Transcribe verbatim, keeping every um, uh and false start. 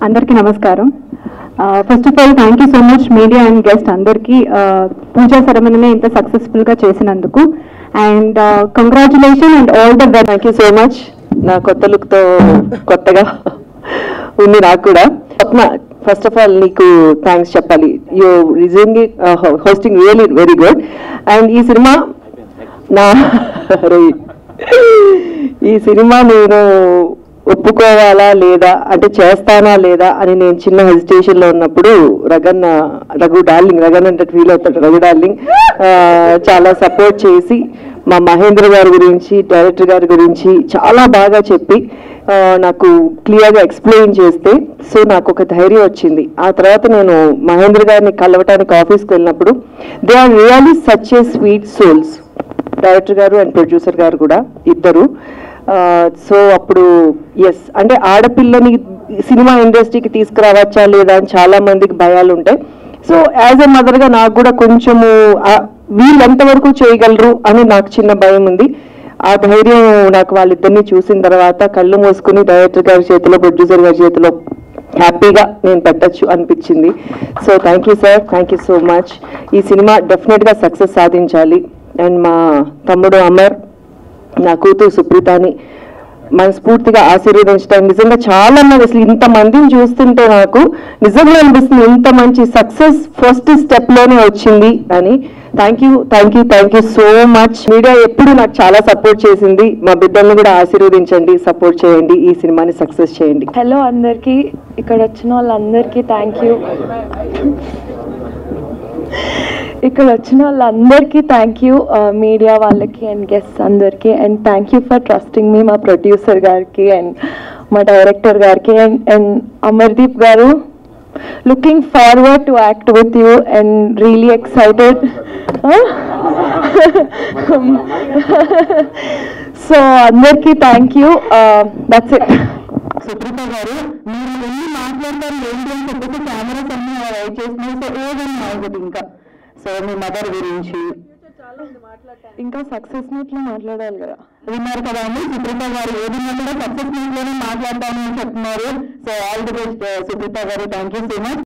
అందరికీ నమస్కారం. First of all thank you so much media and guest అందరికీ పూజా సెరమనీని ఇంత సక్సెస్ఫుల్గా చేసినందుకు. And congratulation and all the best. Thank you so much. నా కొత్త లుక్తో కొత్తగా ఉంది నాకు కూడా. స్వప్న, ఫస్ట్ ఆఫ్ ఆల్ నీకు థ్యాంక్స్ చెప్పాలి. You rising hosting really very good. And ఈ సినిమా నా ఈ సినిమా నేను ఒప్పుకోవాలా లేదా అంటే చేస్తానా లేదా అని నేను చిన్న హెజిటేషన్లో ఉన్నప్పుడు రగన్న రఘు డార్లింగ్ రగన్ అంటే ఫీల్ అవుతాడు రఘు డార్లింగ్ చాలా సపోర్ట్ చేసి మా మహేంద్ర గారి గురించి డైరెక్టర్ గారి గురించి చాలా బాగా చెప్పి నాకు క్లియర్గా ఎక్స్ప్లెయిన్ చేస్తే సో నాకు ఒక ధైర్యం వచ్చింది. ఆ తర్వాత నేను మహేంద్ర గారిని కలవటానికి ఆఫీస్కి వెళ్ళినప్పుడు they are really such a sweet souls. Director గారు అండ్ ప్రొడ్యూసర్ గారు కూడా ఇద్దరు. సో అప్పుడు ఎస్ అంటే ఆడపిల్లని సినిమా ఇండస్ట్రీకి తీసుకురావచ్చా లేదా అని చాలా మందికి భయాలు ఉంటాయి. సో యాజ్ ఎ మదర్గా నాకు కూడా కొంచెము వీళ్ళు ఎంతవరకు చేయగలరు అని నాకు చిన్న భయం ఉంది. ఆ ధైర్యం నాకు వాళ్ళిద్దరిని చూసిన తర్వాత కళ్ళు మూసుకుని డైరెక్టర్ గారి చేతిలో ప్రొడ్యూసర్ గారి చేతిలో హ్యాపీగా నేను పెట్టచ్చు అనిపించింది. So thank you sir, thank you so much. ఈ సినిమా డెఫినెట్గా సక్సెస్ సాధించాలి. అండ్ మా తమ్ముడు అమర్, నా కూతురు సుప్రీతని మనస్ఫూర్తిగా ఆశీర్వదించడం. నిజంగా చాలా మంది అసలు ఇంతమందిని చూస్తుంటే నాకు నిజంగా అనిపిస్తుంది ఇంత మంచి సక్సెస్ ఫస్ట్ స్టెప్లోనే వచ్చింది అని. Thank you thank you thank you so much. Media ఎప్పుడు నాకు చాలా సపోర్ట్ చేసింది. మా బిడ్డల్ని కూడా ఆశీర్వదించండి, సపోర్ట్ చేయండి, ఈ సినిమాని సక్సెస్ చేయండి. హలో అందరికీ, ఇక్కడ వచ్చిన వాళ్ళందరికీ థ్యాంక్ యూ. ఇక్కడ వచ్చిన వాళ్ళందరికీ థ్యాంక్ యూ, మీడియా వాళ్ళకి అండ్ గెస్ట్స్ అందరికీ. And thank you for trusting మీ, మా ప్రొడ్యూసర్ గారికి అండ్ మా డైరెక్టర్ గారికి. అండ్ అండ్ అమర్దీప్ గారు, looking forward to act with you and really excited. So అందరికీ thank you. That's it. Supritha గారు, మీరు ఎన్ని మాట్లాడతారు ఏంటి అని చెప్పేసి కెమెరాస్ అన్ని వెయిట్ చేస్తున్నాయి. సో ఏదైనా మాట్లాడదు ఇంకా. సో మీ మదర్ గురించి ఇంకా సక్సెస్ మీట్లో మాట్లాడాలి కదా. విన్నారు కదా అండి, సుప్రీత గారు ఏదైనా కూడా సక్సెస్ మీట్లోనే మాట్లాడతామని చెప్తున్నారు. So all the best Supritha గారు, థ్యాంక్ యూ సో మచ్.